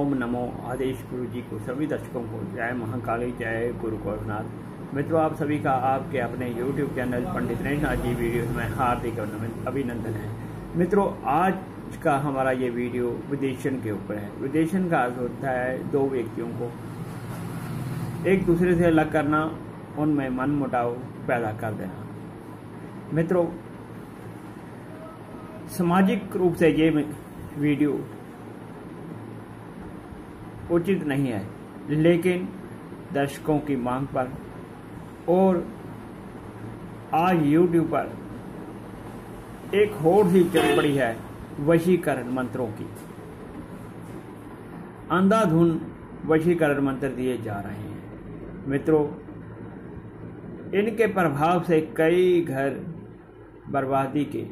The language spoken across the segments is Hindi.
ओम नमो आदेश गुरु जी को सभी दर्शकों को जय महाकाली, जय गुरु गोरखनाथ। मित्रों, आप सभी का आपके अपने YouTube channel Pandit Nareshnath ji video में हार्दिक अभिनंदन है। मित्रों, आज का हमारा ये वीडियो विदेशन के ऊपर है। विदेशन का अर्थ होता है दो व्यक्तियों को एक दूसरे से अलग करना, उनमें मनमुटाव पैदा कर देना। मित्रों, सामाजिक रूप से ये वीडियो उचित नहीं है, लेकिन दर्शकों की मांग पर और आज YouTube पर एक होड़ ही चल पड़ी है वशीकरण मंत्रों की। अंधाधुन वशीकरण मंत्र दिए जा रहे हैं। मित्रों, इनके प्रभाव से कई घर बर्बादी के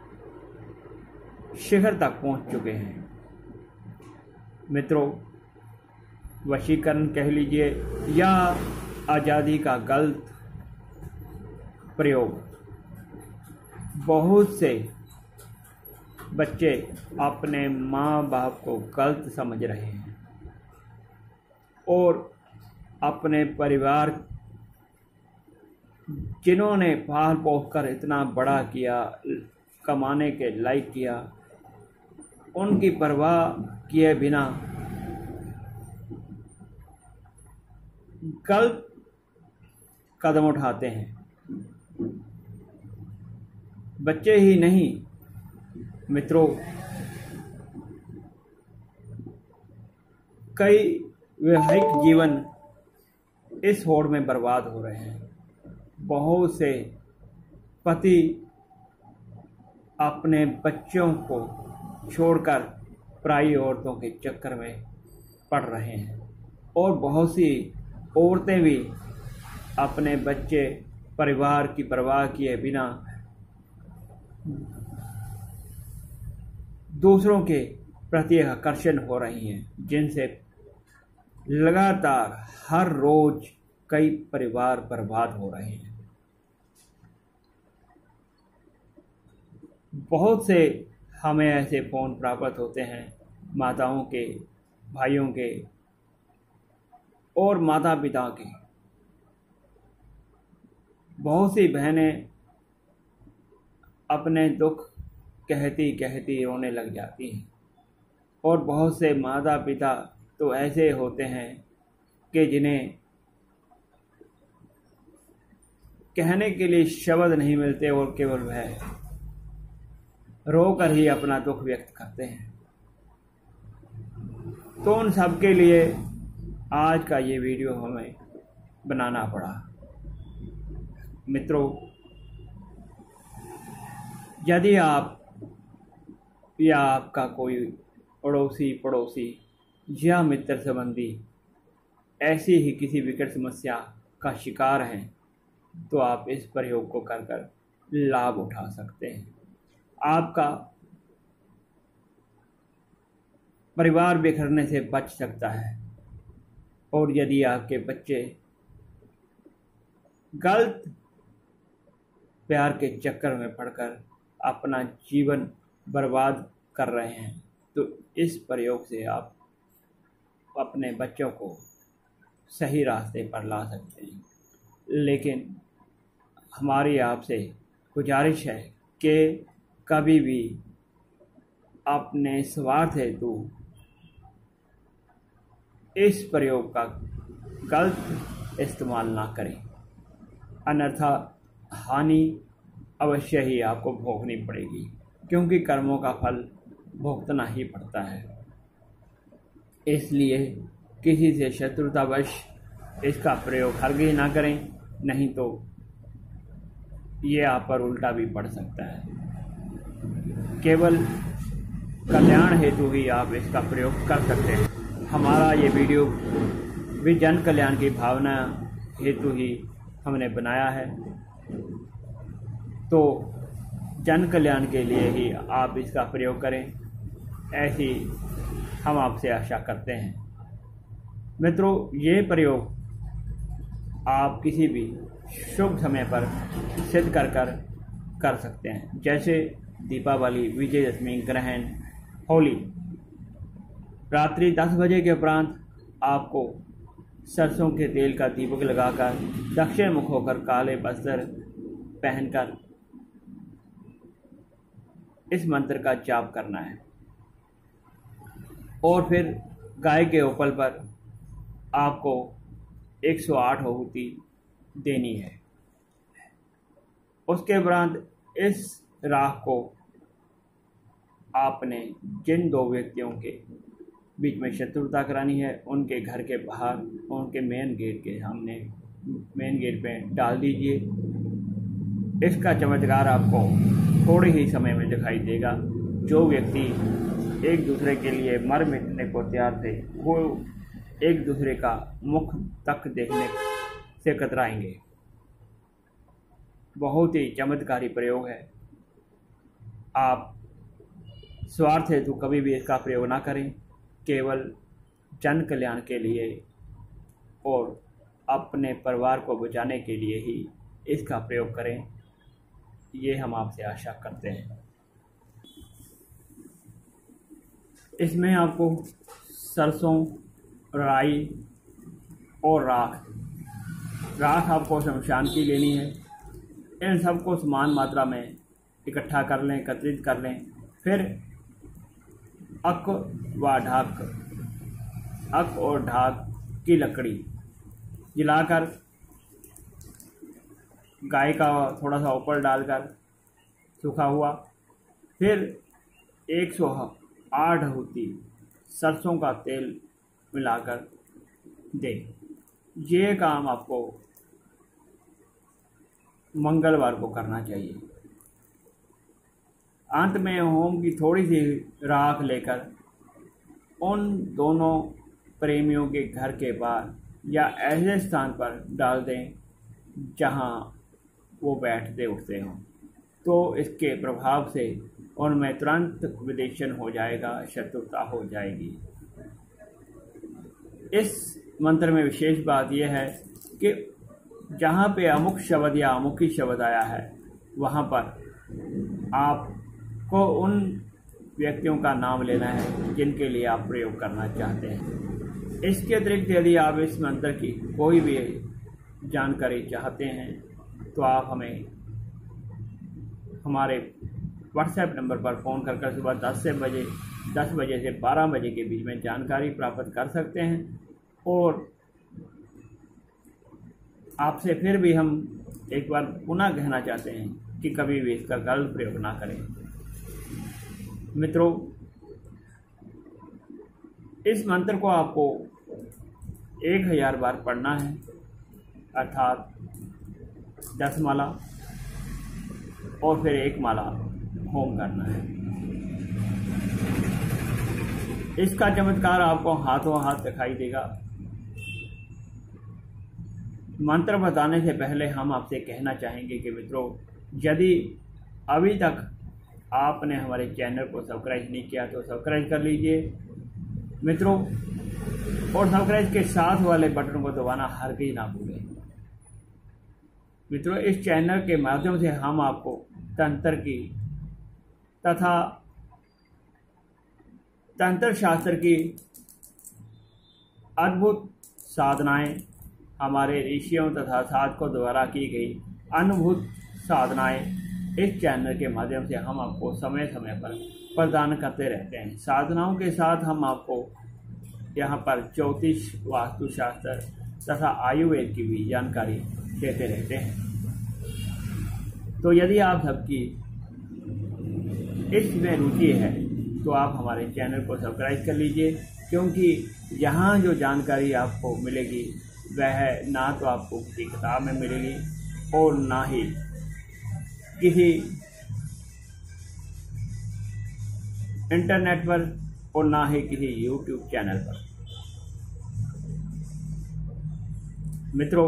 शिखर तक पहुंच चुके हैं। मित्रों, वशीकरण कह लीजिए या आज़ादी का गलत प्रयोग, बहुत से बच्चे अपने माँ बाप को गलत समझ रहे हैं और अपने परिवार जिन्होंने पाल पोस कर इतना बड़ा किया, कमाने के लायक किया, उनकी परवाह किए बिना गलत कदम उठाते हैं। बच्चे ही नहीं मित्रों, कई वैवाहिक जीवन इस होड़ में बर्बाद हो रहे हैं। बहुत से पति अपने बच्चों को छोड़कर पराई औरतों के चक्कर में पड़ रहे हैं और बहुत सी औरतें भी अपने बच्चे परिवार की परवाह किए बिना दूसरों के प्रति आकर्षण हो रही हैं, जिनसे लगातार हर रोज कई परिवार बर्बाद हो रहे हैं। बहुत से हमें ऐसे फोन प्राप्त होते हैं माताओं के, भाइयों के और माता पिता के। बहुत सी बहनें अपने दुख कहती कहती रोने लग जाती हैं और बहुत से माता पिता तो ऐसे होते हैं कि जिन्हें कहने के लिए शब्द नहीं मिलते और केवल वह रोकर ही अपना दुख व्यक्त करते हैं। तो उन सब के लिए आज का ये वीडियो हमें बनाना पड़ा। मित्रों, यदि आप या आपका कोई अड़ोसी पड़ोसी या मित्र संबंधी ऐसी ही किसी विकट समस्या का शिकार हैं, तो आप इस प्रयोग को कर कर लाभ उठा सकते हैं। आपका परिवार बिखरने से बच सकता है और यदि आपके बच्चे गलत प्यार के चक्कर में पड़कर अपना जीवन बर्बाद कर रहे हैं, तो इस प्रयोग से आप अपने बच्चों को सही रास्ते पर ला सकते हैं। लेकिन हमारी आपसे गुजारिश है कि कभी भी अपने स्वार्थ हेतु इस प्रयोग का गलत इस्तेमाल ना करें, अन्यथा हानि अवश्य ही आपको भोगनी पड़ेगी, क्योंकि कर्मों का फल भुगतना ही पड़ता है। इसलिए किसी से शत्रुतावश इसका प्रयोग हरगिज़ ना करें, नहीं तो ये आप पर उल्टा भी पड़ सकता है। केवल कल्याण हेतु ही आप इसका प्रयोग कर सकते हैं। हमारा ये वीडियो भी जन कल्याण की भावना हेतु ही हमने बनाया है, तो जन कल्याण के लिए ही आप इसका प्रयोग करें, ऐसी हम आपसे आशा करते हैं। मित्रों, ये प्रयोग आप किसी भी शुभ समय पर सिद्ध कर सकते हैं, जैसे दीपावली, विजयदशमी, ग्रहण, होली। रात्रि 10 बजे के उपरांत आपको सरसों के तेल का दीपक लगाकर दक्षिण मुख होकर काले वस्त्र पहनकर इस मंत्र का जाप करना है और फिर गाय के उपल पर आपको 108 आहुति देनी है। उसके उपरांत इस राख को आपने जिन 2 व्यक्तियों के बीच में शत्रुता करानी है उनके घर के बाहर, उनके मेन गेट के सामने, मेन गेट पे डाल दीजिए। इसका चमत्कार आपको थोड़े ही समय में दिखाई देगा। जो व्यक्ति एक दूसरे के लिए मर मिटने को तैयार थे वो एक दूसरे का मुख तक देखने से कतराएंगे। बहुत ही चमत्कारी प्रयोग है। आप स्वार्थ हेतु कभी भी इसका प्रयोग ना करें, केवल जन कल्याण के लिए और अपने परिवार को बचाने के लिए ही इसका प्रयोग करें, ये हम आपसे आशा करते हैं। इसमें आपको सरसों, राई और राख आपको शमशान की लेनी है। इन सबको समान मात्रा में इकट्ठा कर लें, एकत्रित कर लें। फिर अक और ढाक की लकड़ी जलाकर गाय का थोड़ा सा ऊपर डालकर सूखा हुआ, फिर 108 आहुति सरसों का तेल मिलाकर दें। ये काम आपको मंगलवार को करना चाहिए। अंत में होम की थोड़ी सी राख लेकर उन दोनों प्रेमियों के घर के बाहर या ऐसे स्थान पर डाल दें जहां वो बैठते उठते हों, तो इसके प्रभाव से उनमें तुरंत विदेशन हो जाएगा, शत्रुता हो जाएगी। इस मंत्र में विशेष बात यह है कि जहाँ पे अमुक शब्द या अमुखी शब्द आया है वहाँ पर आपको उन व्यक्तियों का नाम लेना है जिनके लिए आप प्रयोग करना चाहते हैं। इसके अतिरिक्त यदि आप इस मंत्र की कोई भी जानकारी चाहते हैं तो आप हमें हमारे व्हाट्सएप नंबर पर फ़ोन कर सुबह 10 बजे से 12 बजे के बीच में जानकारी प्राप्त कर सकते हैं। और आपसे फिर भी हम एक बार पुनः कहना चाहते हैं कि कभी भी इसका गलत प्रयोग ना करें। मित्रों, इस मंत्र को आपको 1000 बार पढ़ना है, अर्थात 10 माला और फिर 1 माला होम करना है। इसका चमत्कार आपको हाथों हाथ दिखाई देगा। मंत्र बताने से पहले हम आपसे कहना चाहेंगे कि मित्रों, यदि अभी तक आपने हमारे चैनल को सब्सक्राइब नहीं किया तो सब्सक्राइब कर लीजिए मित्रों, और सब्सक्राइब के साथ वाले बटन को दबाना हरगिज़ ना भूलें। मित्रों, इस चैनल के माध्यम से हम आपको तंत्र की तथा तंत्र शास्त्र की अद्भुत साधनाएं, हमारे ऋषियों तथा साधकों द्वारा की गई अनुभूत साधनाएं इस चैनल के माध्यम से हम आपको समय समय पर प्रदान करते रहते हैं। साधनाओं के साथ हम आपको यहाँ पर ज्योतिष, वास्तुशास्त्र तथा आयुर्वेद की भी जानकारी देते रहते हैं। तो यदि आप सबकी इसमें रुचि है तो आप हमारे चैनल को सब्सक्राइब कर लीजिए, क्योंकि यहाँ जो जानकारी आपको मिलेगी वह ना तो आपको किसी किताब में मिलेगी और ना ही किसी इंटरनेट पर और ना ही किसी यूट्यूब चैनल पर। मित्रों,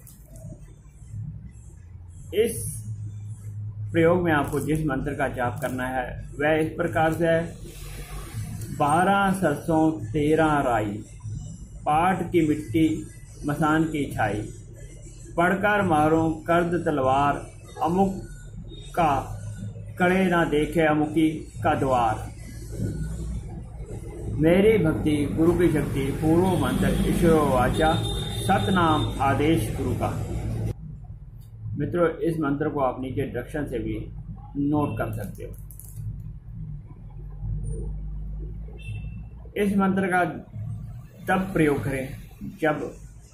इस प्रयोग में आपको जिस मंत्र का जाप करना है वह इस प्रकार से है: 12 सरसों 13 राई, पाट की मिट्टी मसान की छाई, पढ़कर मारो कर्द तलवार, अमुक का कड़े ना देखे अमुकी का द्वार। मेरी भक्ति गुरु की शक्ति, पूर्व मंत्र ईश्वरो वाचा, सतनाम आदेश गुरु का। मित्रों, इस मंत्र को आप नीचे डिस्क्रिप्शन से भी नोट कर सकते हो। इस मंत्र का तब प्रयोग करें जब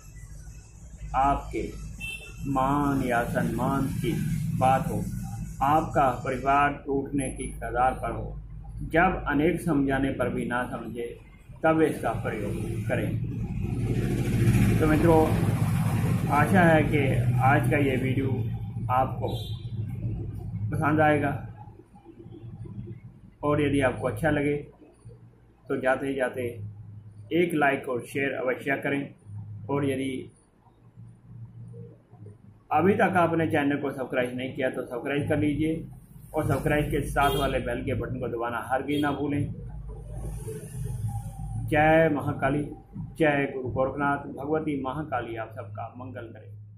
आपके मान या सम्मान की बात हो, आपका परिवार टूटने की कगार पर हो, जब अनेक समझाने पर भी ना समझे, तब इसका प्रयोग करें। तो मित्रों, आशा है कि आज का ये वीडियो आपको पसंद आएगा, और यदि आपको अच्छा लगे तो जाते जाते एक लाइक और शेयर अवश्य करें। और यदि अभी तक आपने चैनल को सब्सक्राइब नहीं किया तो सब्सक्राइब कर लीजिए, और सब्सक्राइब के साथ वाले बेल के बटन को दबाना हरगिज़ ना भूलें। जय महाकाली, जय गुरु गोरखनाथ, भगवती महाकाली आप सबका मंगल करे।